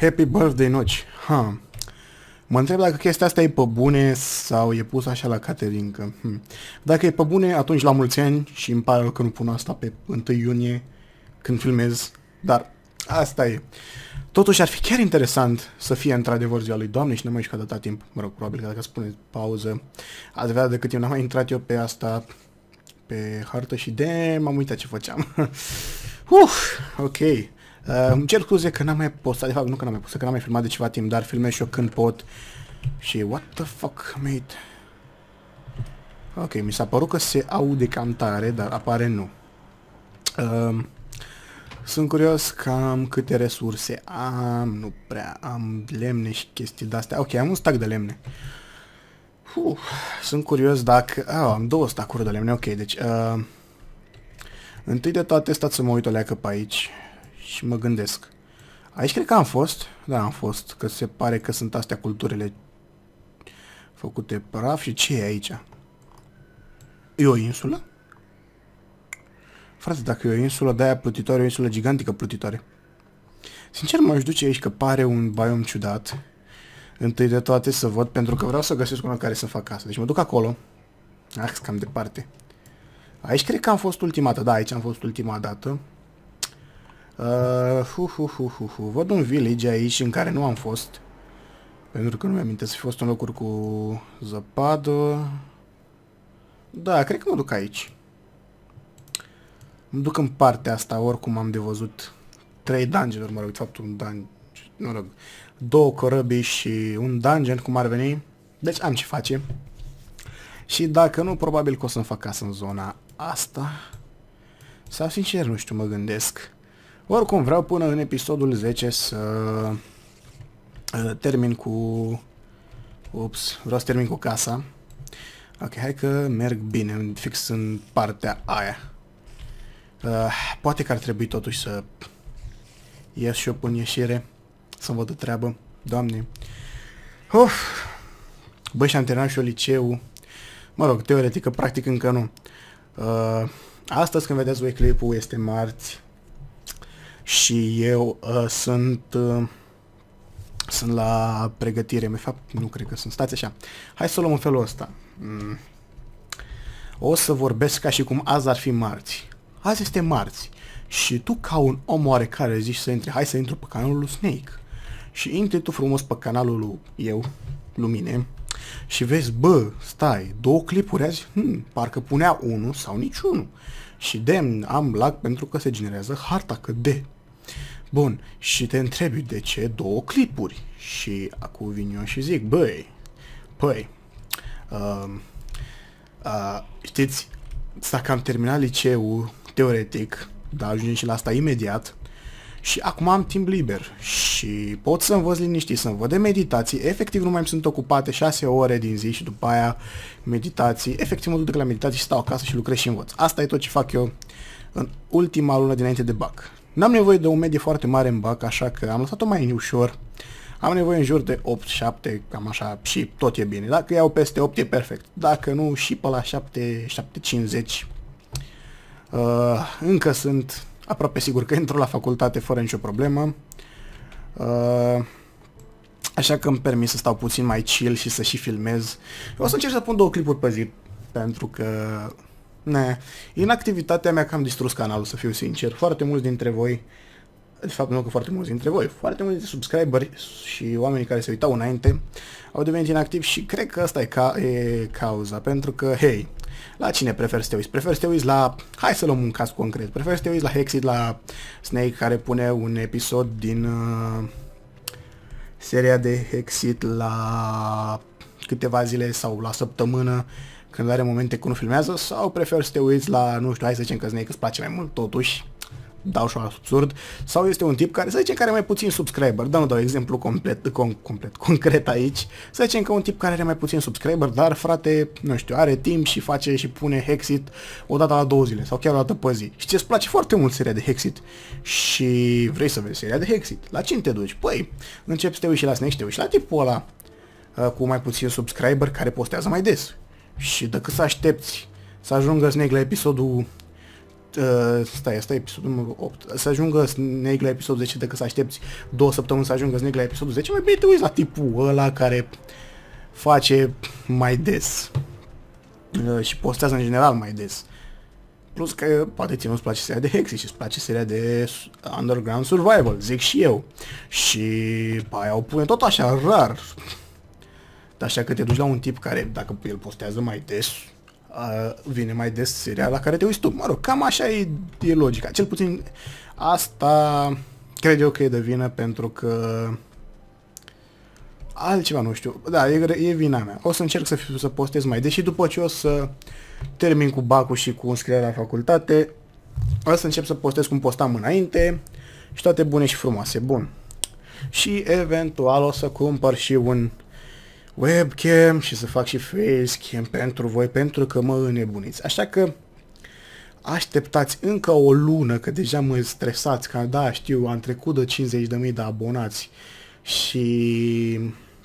Happy birthday, Noci. Ha. Mă întreb dacă chestia asta e pe bune sau e pus așa la caterincă. Dacă e pe bune, atunci la mulți ani și îmi pare rău că nu pun asta pe 1 iunie când filmez, dar asta e. Totuși ar fi chiar interesant să fie într-adevăr ziua lui Doamne și n-am mai jucat atâta timp. Mă rog, probabil că dacă spune pauză, ați vedea de cât timp n-am mai intrat eu pe asta, pe hartă și m-am uitat ce făceam. Ok. Îmi cer scuze că n-am mai postat, de fapt nu că n-am mai postat, că n-am mai filmat de ceva timp, dar filmez și eu când pot. Și what the fuck, mate? Ok, mi s-a părut că se aude cam tare, dar apare nu. Sunt curios cam câte resurse am, nu prea am lemne și chestii de-astea. Ok, am un stack de lemne. Sunt curios dacă... am 2 stack-uri de lemne, ok, deci... întâi de toate stați să mă uit o leacă pe aici și mă gândesc. Aici cred că am fost. Da, am fost, că se pare că sunt astea culturile făcute praf și ce e aici? E o insulă? Frate, dacă e o insulă de-aia plutitoare, o insulă gigantică plutitoare. Sincer, m-aș duce aici că pare un biom ciudat. Întâi de toate să văd, pentru că vreau să găsesc una care să fac asta. Deci mă duc acolo. Cam departe. Aici cred că am fost ultima dată. Da, aici am fost ultima dată. Văd un village aici în care nu am fost. Pentru că nu mi-am aminte să fi fost un locuri cu zăpadă. Da, cred că mă duc aici. Mă duc în partea asta, oricum am de văzut 3 dungeon-uri, mă rog, de fapt un dungeon, mă rog, 2 corăbii și un dungeon, cum ar veni. Deci am ce face. Și dacă nu, probabil că o să-mi fac casă în zona asta. Sau sincer, nu știu, mă gândesc. Oricum vreau până în episodul 10 să termin cu... vreau să termin cu casa. Ok, hai că merg bine, fix în partea aia. Poate că ar trebui totuși să ies și eu până ieșire, să-mi văd de treabă. Doamne. Băi, și-am terminat și eu liceu. Mă rog, teoretic, că practic încă nu. Astăzi, când vedeți voi clipul, este marți. Și eu sunt la pregătire. De fapt, nu cred că sunt. Stați așa. Hai să o luăm în felul ăsta. O să vorbesc ca și cum azi ar fi marți. Azi este marți. Și tu, ca un om oarecare, zici să intri. Hai să intru pe canalul lui Snake. Și intri tu frumos pe canalul lui eu, lumine. Și vezi, bă, stai, 2 clipuri azi? Parcă punea 1 sau niciunul. Și am lag pentru că se generează harta, că de. Bun, și te întrebi de ce 2 clipuri. Și acum vin eu și zic, băi, știți, dacă am terminat liceul, teoretic, dar ajungem și la asta imediat, și acum am timp liber și pot să învăț liniștit, să învăț de meditații, efectiv nu mai sunt ocupate 6 ore din zi și după aia meditații, efectiv mă duc la meditații și stau acasă și lucrez și învăț. Asta e tot ce fac eu în ultima lună dinainte de BAC. N-am nevoie de o medie foarte mare în BAC, așa că am lăsat-o mai ușor. Am nevoie în jur de 8-7, cam așa, și tot e bine. Dacă iau peste 8 e perfect. Dacă nu, și pe la 7-50. Încă sunt aproape sigur că intru la facultate fără nicio problemă. Așa că îmi permis să stau puțin mai chill și să și filmez. Eu o să încerc să pun 2 clipuri pe zi. Pentru că... inactivitatea mea cam distrus canalul, să fiu sincer. Foarte mulți dintre voi... De fapt, nu că foarte mulți dintre voi, foarte mulți subscriberi și oamenii care se uitau înainte au devenit inactivi și cred că asta e cauza, pentru că, hei, la cine preferi să te uiți? Preferi să te uiți la, hai să luăm un caz concret, preferi să te uiți la Hexit, la Snake, care pune un episod din seria de Hexit la câteva zile sau la săptămână, când are momente când nu filmează, sau preferi să te uiți la, nu știu, hai să zicem că Snake îți place mai mult, totuși, dau și absurd, sau este un tip care, să zicem, care are mai puțin subscriber, nu dau exemplu concret aici, să zicem că un tip care are mai puțin subscriber, dar frate, nu știu, are timp și face și pune Hexit o dată la 2 zile, sau chiar o dată pe zi, și ți-ți place foarte mult seria de Hexit, și vrei să vezi seria de Hexit, la cine te duci? Păi, începi să te uiți și la Snake și te uiți și la tipul ăla cu mai puțin subscriber care postează mai des, și decât să aștepți să ajungă Snake la episodul Stai, asta e episodul numărul 8. Să ajungă Snake la episodul 10 decât să aștepți 2 săptămâni să ajungă Snake la episodul 10, mai bine te uiți la tipul ăla care face mai des. Și postează în general mai des. Plus că poate ție nu-ți place seria de Hexi și îți place seria de Underground Survival, zic și eu. Și pe aia o pune tot așa rar. Dar așa că te duci la un tip care, dacă el postează mai des, vine mai des seria la care te uiți tu. Mă rog, cam așa e logica. Cel puțin asta cred eu că e de vină, pentru că altceva nu știu. Da, e vina mea. O să încerc să postez mai des și după ce o să termin cu bacul și cu înscrierea la facultate, o să încep să postez cum postam înainte și toate bune și frumoase. Bun. Și eventual o să cumpăr și un webcam și să fac și facecam pentru voi, pentru că mă înnebuniți. Așa că așteptați încă o lună, că deja mă stresați, că da, știu, am trecut de 50.000 de abonați și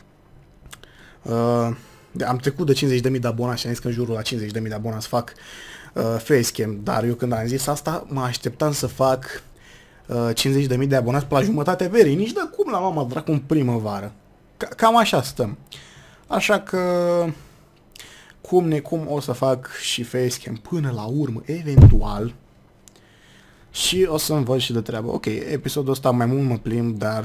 am trecut de 50.000 de abonați și am zis că în jurul la 50.000 de abonați fac facecam, dar eu când am zis asta mă așteptam să fac 50.000 de abonați pe la jumătate verii, nici de cum la mama dracu în primăvară. Cam așa stăm. Așa că cum necum o să fac și facecam până la urmă, eventual. Și o să-mi văd și de treabă. Ok, episodul ăsta mai mult mă plimb, dar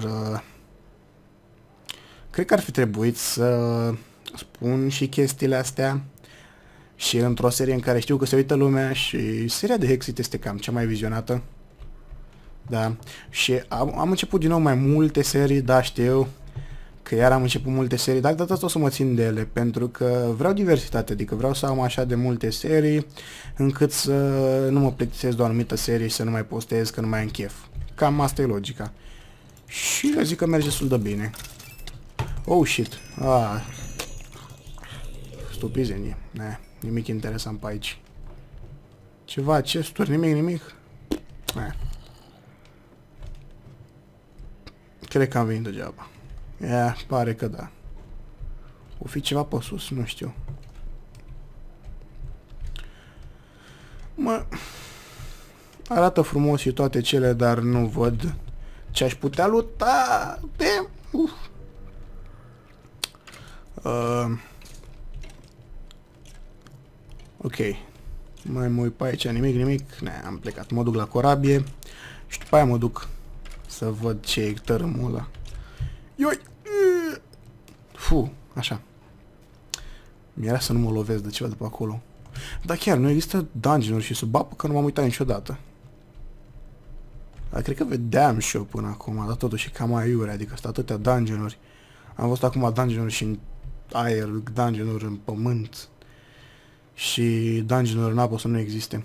cred că ar fi trebuit să spun și chestiile astea. Și într-o serie în care știu că se uită lumea și seria de Hexit este cam cea mai vizionată. Da. Și am început din nou mai multe serii, da, știu că iar am început multe serii, dar de data o să mă țin de ele, pentru că vreau diversitate, adică vreau să am așa de multe serii, încât să nu mă plictisesc de o anumită serie și să nu mai postez, că nu mai am chef. Cam asta e logica. Și eu zic că merge destul de bine. Oh, shit. Stupizenie. Nimic interesant pe aici. Ceva chesturi, nimic. Cred că am venit degeaba. Pare că da. O fi ceva pe sus, nu știu. Arată frumos și toate cele, dar nu văd ce aș putea luta. Ok. Mai mă uit pe aici, nimic. Am plecat. Mă duc la corabie și după aia mă duc să văd ce e tărâmul ăla. Ioi! Așa. Mi-era să nu mă lovesc de ceva de pe acolo. Dar chiar, nu există dungeon-uri și sub apă, că nu m-am uitat niciodată. Dar cred că vedeam și eu până acum, dar totuși e cam aiure, adică sunt atâtea dungeon-uri. Am văzut acum dungeon-uri și în aer, dungeon-uri în pământ. Și dungeon-uri în apă să nu existe.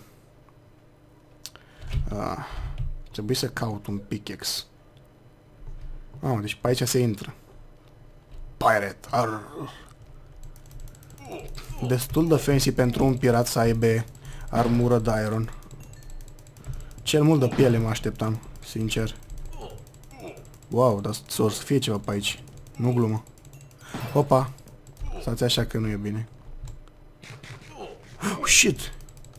Trebuie să caut un pickaxe. Deci pe aici se intră. Pirate. Destul de fancy pentru un pirat să aibă armură de iron. Cel mult de piele mă așteptam, sincer. Wow, dar o să fie ceva pe aici. Nu glumă. Opa. Stați așa că nu e bine. Oh, shit.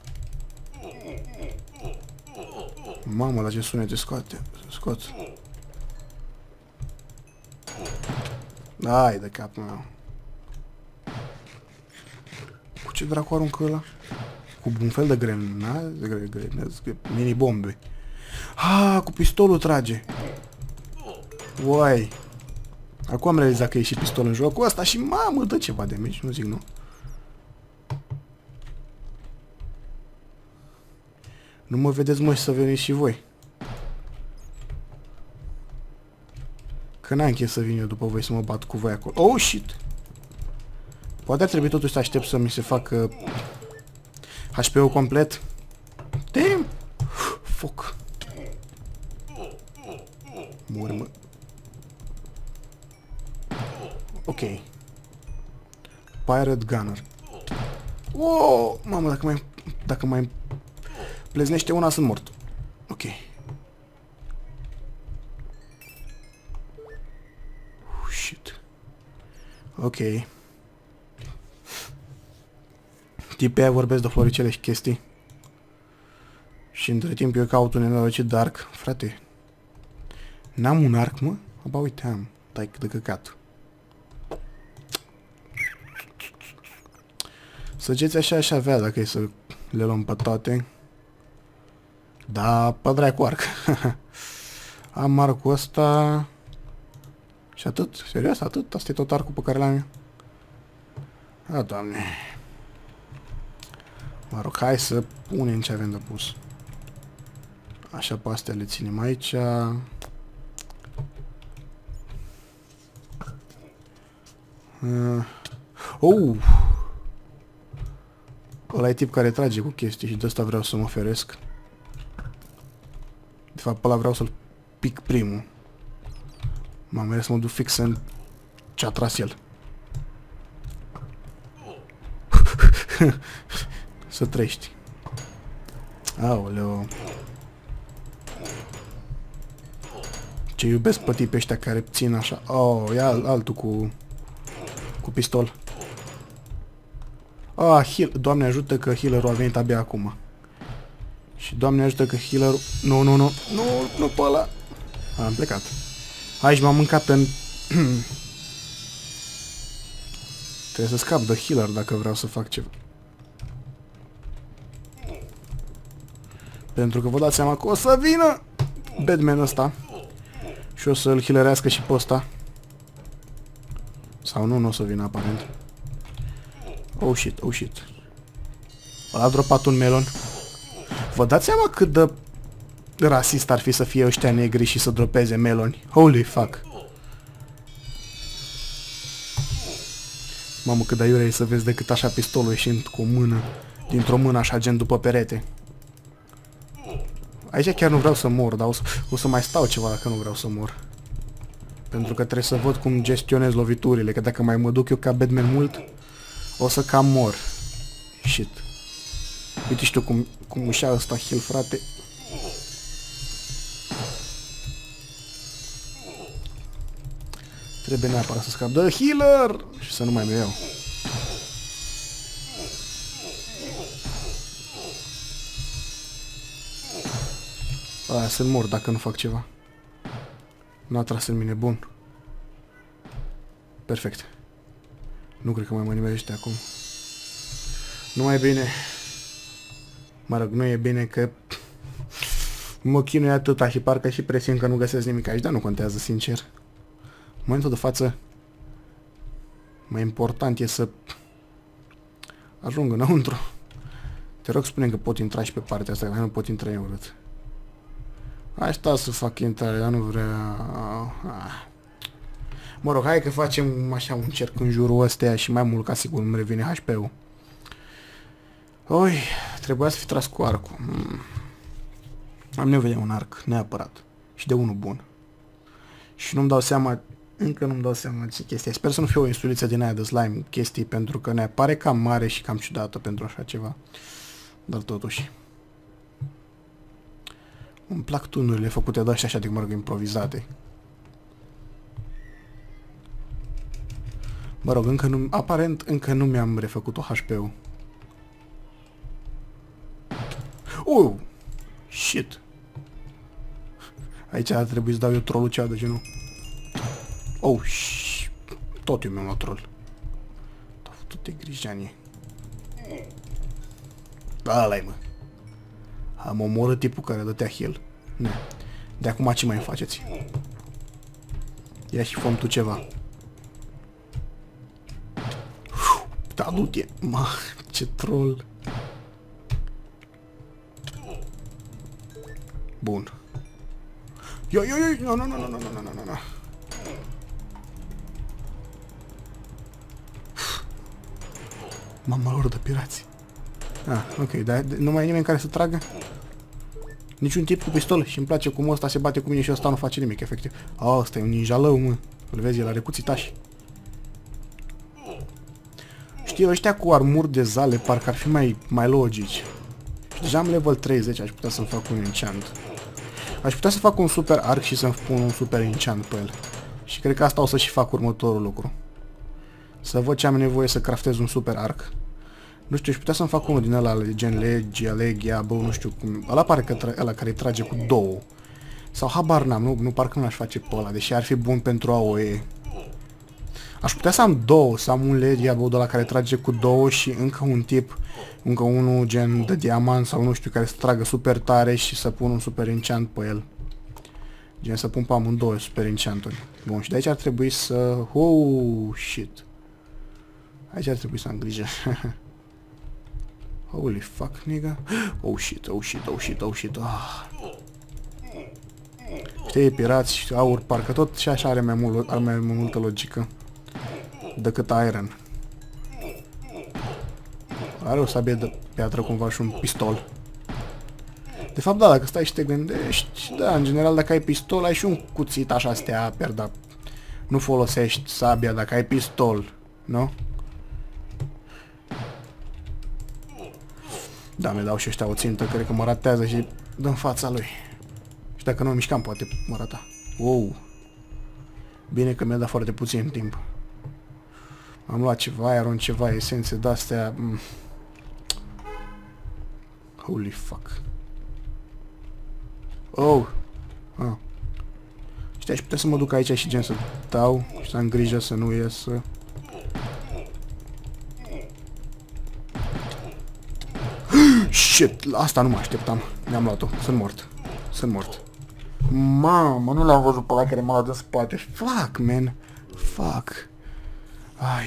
Mamă, dar ce sunete scot. Hai de capul meu. Cu ce dracu aruncă ăla? Cu un fel de grenade, mini-bombe. Cu pistolul trage. Uai. Acum am realizat că e și pistol în jocul ăsta și mamă, dă ceva de mici, nu zic nu. Nu mă vedeți, mă, și să veniți și voi. Că n-am chef să vin eu după voi să mă bat cu voi acolo. Oh, shit! Poate ar trebui totuși să aștept să mi se facă HP-ul complet. Damn! Fuck! Mor, mă. Ok. Pirate Gunner. Oh! Mamă, dacă mai pleznește una, sunt mort. Ok. Shit. Ok. Tipii aia vorbesc de floricele și chestii. Și între timp eu caut un nenorocit de arc. Frate, n-am un arc, mă? Aba uite am. Tai de căcat. Săgeți așa aș avea dacă e să le luăm pe toate. Da, pe dracu arc. Am arcul ăsta. Și atât? Serios? Atât? Asta e tot arcul pe care l-am eu? A, Doamne. Mă rog, hai să punem ce avem de pus. Așa, pe astea le ținem aici. Ăla e tip care trage cu chestii și de asta vreau să mă feresc. De fapt, pe ăla vreau să-l pic primul. M-am mers să mă duc fix în ce-a tras el. Să trăiești. Aoleu. Ce iubesc pe tipii ăștia care țin așa. Oh, ia altul cu pistol. Ah, heal. Doamne ajută că healerul a venit abia acum. Și Doamne ajută că healerul... Nu pe ăla. Am plecat. Aici m-am mâncat în... Trebuie să scap de healer dacă vreau să fac ceva. Pentru că vă dați seama că o să vină Batman ăsta. Și o să-l healerească și pe ăsta. Sau nu o să vină aparent. Oh shit, oh shit. A dropat un melon. Vă dați seama cât de rasist ar fi să fie ăștia negri și să dropeze meloni? Holy fuck. Mamă, cât de aiurea e să vezi decât așa pistolul ieșind cu o mână. Dintr-o mână așa gen după perete. Aici chiar nu vreau să mor, dar o să mai stau ceva dacă nu vreau să mor. Pentru că trebuie să văd cum gestionez loviturile, că dacă mai mă duc eu ca Batman mult, o să cam mor. Shit. Uite știu cum își ia ăsta heal, frate. Trebuie neapărat să scap de healer și să nu mai iau. Aia să-mi mor dacă nu fac ceva. N-a tras în mine, bun. Perfect. Nu cred că mai mă nimerește acum. Nu mai e bine. Mă rog, nu e bine că mă chinui atâta și parcă și presimt că nu găsesc nimic aici, dar nu contează, sincer. În momentul de față, mai important e să ajung înăuntru. Te rog, spune că pot intra și pe partea asta, că nu pot intra eu urât. Hai sta să fac intrare, dar nu vrea... Mă rog, hai că facem așa un cerc în jurul ăsteia și mai mult ca sigur îmi revine HP-ul. Oi, trebuia să fi tras cu arcul. Am nevoie de un arc, neapărat. Și de unul bun. Și nu-mi dau seama, încă nu-mi dau seama ce chestia. Sper să nu fie o insuliță din aia de slime chestii, pentru că ne pare cam mare și cam ciudată pentru așa ceva. Dar totuși. Îmi plac tunurile făcute de așa de, mă rog, improvizate. Mă rog, aparent încă nu mi-am refăcut-o HP-ul. Shit. Aici ar trebui să dau eu trollul cea de genul. Tot eu mi-am luat troll. Tu-te grijanie. Ăla-i, mă. Am omorât tipul care dătea heal. Nu. De acum ce mai faceți? Ia și făm tu ceva. Da, du-te. Mă, ce troll. Bun. Nu. Mama lor de pirați. Ok, dar nu mai e nimeni care să tragă? Niciun tip cu pistol și îmi place cum ăsta se bate cu mine și ăsta nu face nimic, efectiv. Ăsta e un ninjalău, mă. Îl vezi, el are cuțitași. Știi, ăștia cu armuri de zale parcă ar fi mai logici. Și deja am level 30, aș putea să-mi fac un enchant. Aș putea să fac un super arc și să-mi pun un super enchant pe el. Și cred că asta o să și fac următorul lucru. Să văd ce am nevoie să craftez un super arc. Nu știu, aș putea să-mi fac unul din ăla, gen Legia, Legia, bă, nu știu cum. Ăla pare că ăla care trage cu două. Sau habar n-am, nu parcă nu l-aș face pe ăla, deși ar fi bun pentru AOE. Aș putea să am două, să am un Legia, bă, de la care trage cu două și încă un tip, încă unul gen de diamant sau nu știu, care să tragă super tare și să pun un super enchant pe el. Gen să pun pe amândouă super enchanturi. Bun, și de aici ar trebui să... Oh, shit. Aici ar trebui să am grijă. Holy fuck, nigga. Oh shit, oh shit, oh shit, oh shit. Ah. Știi, pirați, aur, parcă tot și așa are mai multă logică decât Iron. Are o sabie de piatră cumva și un pistol. De fapt, da, dacă stai și te gândești, da, în general, dacă ai pistol, ai și un cuțit așa steaper, dar nu folosești sabia dacă ai pistol, nu? Da, mi-dau și ăștia o țintă, cred că mă ratează și dă în fața lui. Și dacă nu mișcam, poate mă rata. Wow. Bine că mi-a dat foarte puțin timp. Am luat ceva iron, ceva esențe de-astea. Holy fuck. Oh. Ah. Știi, aș putea să mă duc aici și gen să dau și să am grijă să nu iasă. Shit, la asta nu mă așteptam. Mi-am luat-o. Sunt mort. Sunt mort. Mamă, nu l-am văzut pe ăla care m-a luat în spate. Fuck, man. Fuck. Ai.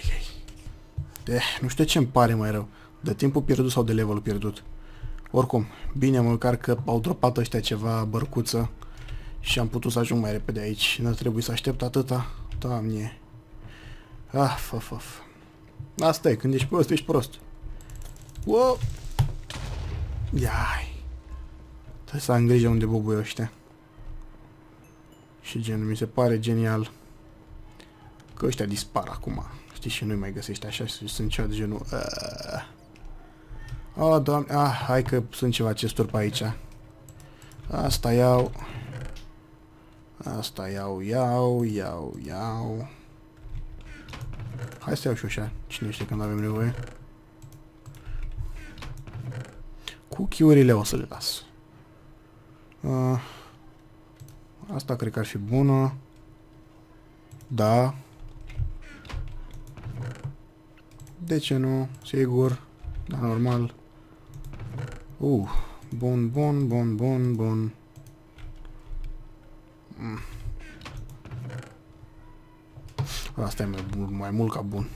Nu știu ce îmi pare mai rău. De timpul pierdut sau de levelul pierdut. Oricum, bine măcar că au dropat ăștia ceva bărcuță și am putut să ajung mai repede aici. Nu trebuie să aștept atâta. Doamne. Făf. Asta e, când ești prost, ești prost. Wow. Iai. Trebuie să am grijă unde bubuie ăștia. Și gen, mi se pare genial că ăștia dispar acum. Știi, și nu-i mai găsești așa și sunt ceva de genul... Oh, doamne, hai că sunt ceva chesturi pe aici. Asta iau. Asta iau. Hai să iau și așa. Cine știe când avem nevoie. Cookie-urile o să le las. Asta cred că ar fi bună. Da. De ce nu? Sigur. Da, normal. Bun. Asta e mai mult ca bun.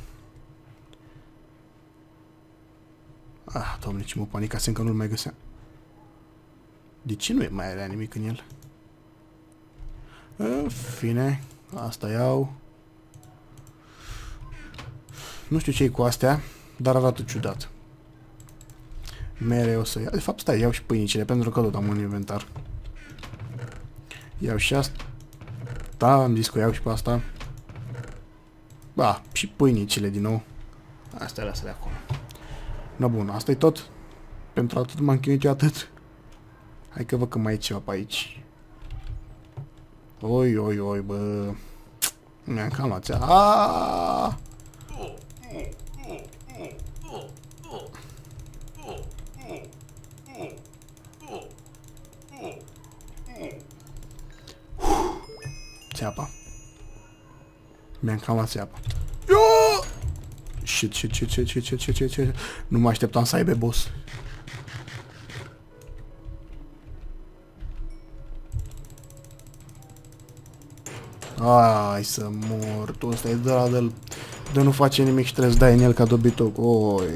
Doamne, ce mă panicasem că nu-l mai găseam. De ce nu mai era nimic în el? În fine, asta iau. Nu știu ce-i cu astea, dar arată ciudat. Mereu să iau. De fapt, stai, iau și pâinicile, pentru că tot am un inventar. Iau și asta. Da, am zis că iau și pe asta. Ba, și pâinicile din nou. Astea lasă de acolo. No, bun, asta e tot. Pentru atât m-am chinuit eu atât. Hai că văd că mai e ceva pe aici. Oi, bă. Mi-am cam luat țea. Țeapa. Mi-am cam luat țeapa. Shit. Nu mă așteptam să aibă boss. Hai să mor. Tu ăsta e de nu face nimic și trebuie să dai în el ca dobitoc. Oi.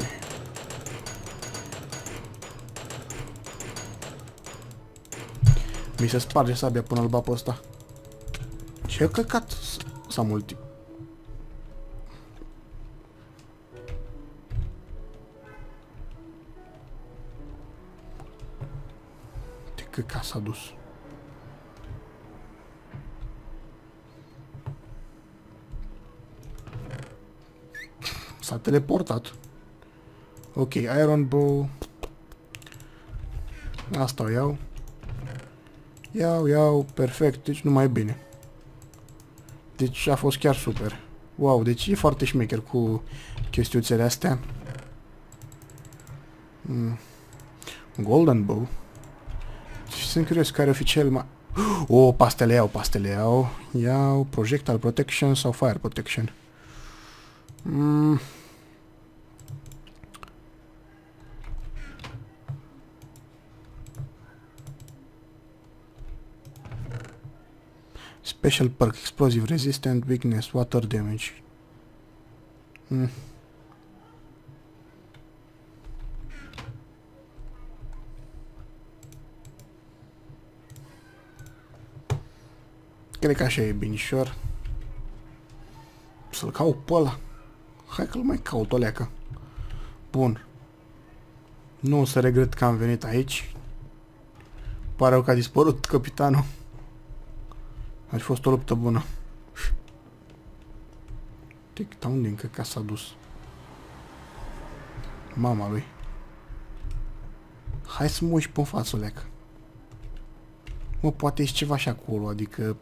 Mi se sparge sabia până îl bapă ăsta. Ce căcat s-a multi. Ce căcat s-a dus. S-a teleportat. Ok, Iron Bow. Asta o iau. Iau, perfect, deci nu mai e bine. Deci a fost chiar super. Wow, deci e foarte șmecher cu chestiuțele astea. Golden Bow. Și sunt curios care o fi cel mai... O, pastele iau, pastele iau. Iau Projectile Protection sau Fire Protection. Special perk, explosive resistant, weakness, water damage. Cred că așa e binișor. Să-l caut pe ăla. Hai că-l mai caut o leacă. Bun. Nu o să regret că am venit aici. Pare că a dispărut capitanul. Ar fi fost o luptă bună. Tic-tac, unde încă ca s-a dus? Mama lui. Hai să mă uiți pe-n față, leacă. Mă, poate ești ceva și acolo, adică...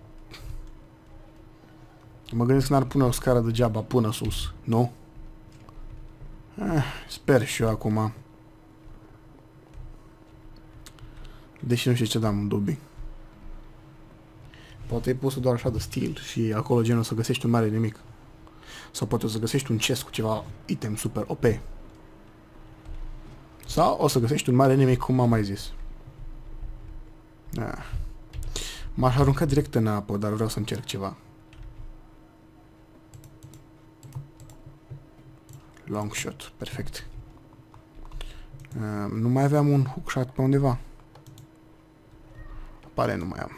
Mă gândesc că n-ar pune o scară degeaba până sus, nu? Sper și eu acum. Deși nu știu ce dam în dubii. Poate e pusă doar așa de stil și acolo genul să găsești un mare nimic. Sau poate o să găsești un chest cu ceva item super OP. Sau o să găsești un mare nimic, cum am mai zis. M-aș arunca direct în apă, dar vreau să încerc ceva. Long shot, perfect. Nu mai aveam un hookshot pe undeva. Pare nu mai am.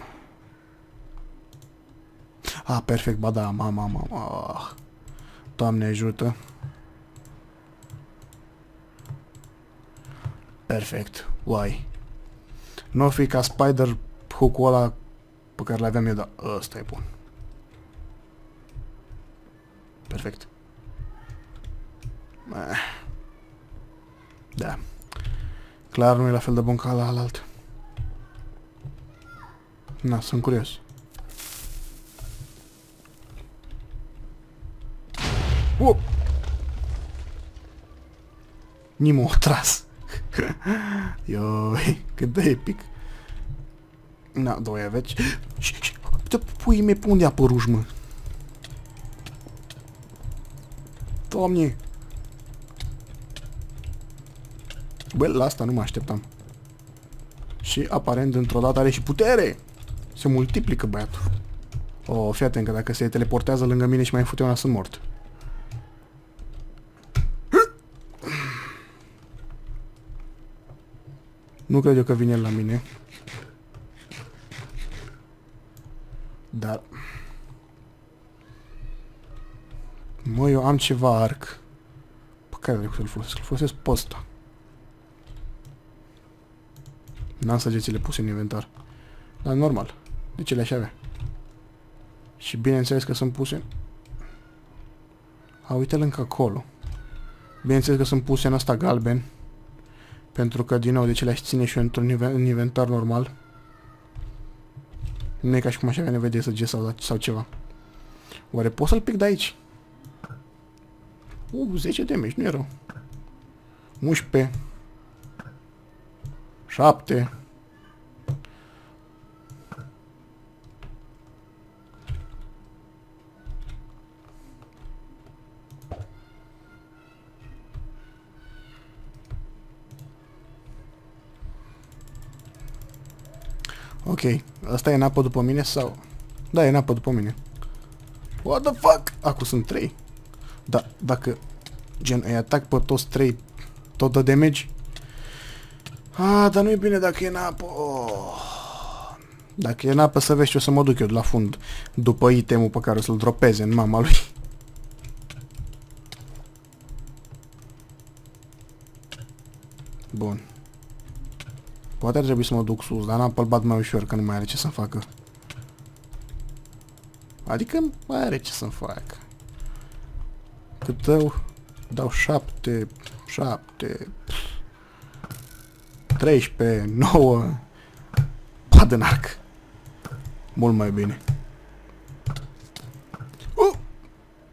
Perfect, ba da, mama. Doamne ajută. Perfect, uai. Nu fi ca spider hook-ul ăla pe care l-aveam eu, dar ăsta e bun. Perfect. Da. Clar nu e la fel de bun ca la alt. Na, sunt curios. Ni m-a tras. Ioi, cât de epic. Na, doi aveți. Uite, pui mei, pe unde a apărut, mă? Doamne! Bă, la asta nu mă așteptam. Și aparent, într-o dată are și putere! Se multiplică băiatul. Fii atent că dacă se teleportează lângă mine și mai fute una, sunt mort. Nu cred eu că vine el la mine. Dar... Mă, eu am ceva arc. Pe care trebuie să-l folosesc? Îl folosesc pe ăsta. N-am săgețile puse în inventar. Dar normal. De ce le-aș avea? Și bineînțeles că sunt puse... Uite-l încă acolo. Bineînțeles că sunt puse în asta galben. Pentru că, din nou, de ce le-aș ține și eu într-un inventar normal. Nu e ca și cum aș avea nevoie de săgeți sau ceva. Oare pot să-l pic de aici? 10 damage, nu e rău. 11. 7. Ok, asta e în apă după mine sau... Da, e în apă după mine. What the fuck? Acum sunt 3. Da, dacă gen îi atac pe toți 3, tot dă damage. Dar nu e bine dacă e în apă. Dacă e în apă, să vezi ce o să mă duc eu de la fund după itemul pe care o să-l dropeze în mama lui. Bun. Poate ar trebui să mă duc sus, dar n-am pălbat mai ușor, că nu mai are ce să-mi facă. Adică mai are ce să-mi facă. Cât dau 7, 13, 9. Pad în arc. Mult mai bine.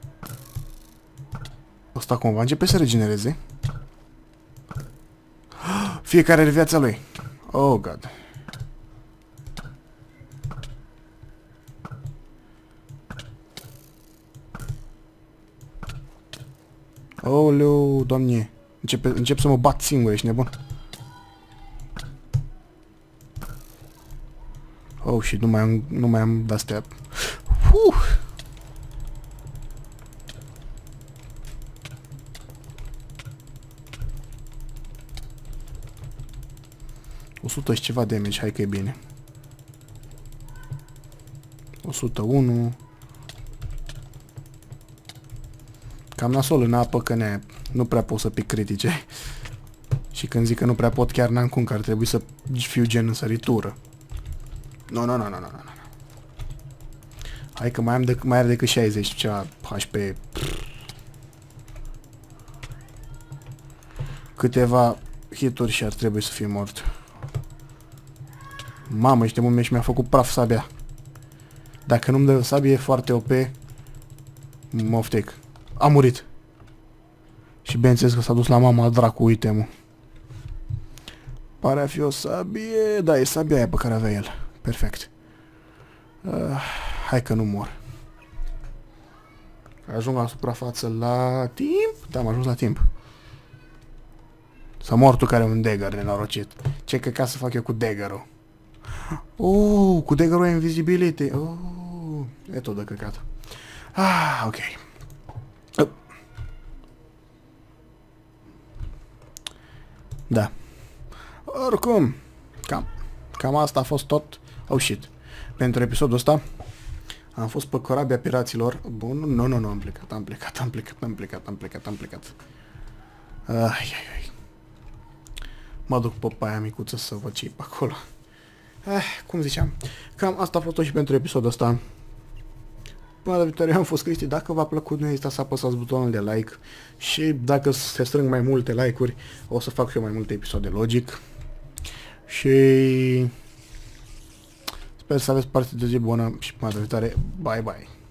Asta cumva începe să regenereze. Fiecare are viața lui. Oh, God. Oleu, doamne. Încep să mă bat singur, ești nebun? Oh, shit, nu mai am de-astea. Uf! ...100 și ceva damage, hai că e bine. 101. Cam nasol în apă, că nu prea pot să pic critice. Și când zic că nu prea pot, chiar n-am cum, că ar trebui să fiu gen în săritură. Nu. Hai că mai are decât 60 ceva HP. Câteva hituri și ar trebui să fie mort. Mamă, ești mult și mi-a făcut praf sabia. Dacă nu-mi dă sabie foarte OP, mă oftec. A murit. Și bineînțeles că s-a dus la mama dracu, uite mă. Pare a fi o sabie. Da, e sabia aia pe care avea el. Perfect. Hai că nu mor. Ajung la suprafață la timp? Da, am ajuns la timp. S-a mortul care e un dagger nenorocit. Ce căcat să fac eu cu dagger-ul? Cu dagger-ul e invisibility. E tot de căcat. Ok. Da. Oricum, cam asta a fost tot. Oh shit. Pentru episodul ăsta am fost pe corabia piraților. Bun, nu, am plecat. Ai. Mă duc pe aia micuță să văd ce-i pe acolo. Cum ziceam, cam asta a fost tot și pentru episodul ăsta. Până la viitoare, eu am fost Cristi. Dacă v-a plăcut, nu ezitați să apăsați butonul de like. Și dacă se strâng mai multe like-uri, o să fac și eu mai multe episoade, logic. Și sper să aveți parte de zi bună și până la viitoare. Bye bye.